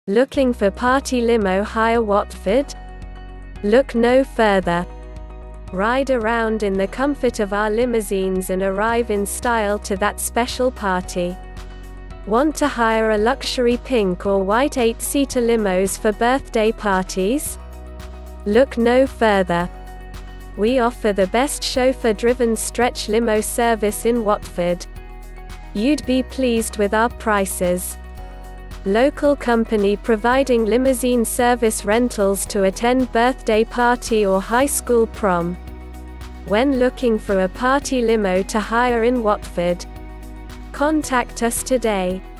Looking for party limo hire Watford? Look no further. Ride around in the comfort of our limousines and arrive in style to that special party. Want to hire a luxury pink or white 8-seater limos for birthday parties? Look no further. We offer the best chauffeur-driven stretch limo service in Watford. You'd be pleased with our prices. Local company providing limousine service rentals to attend birthday party or high school prom. When looking for a party limo to hire in Watford, contact us today.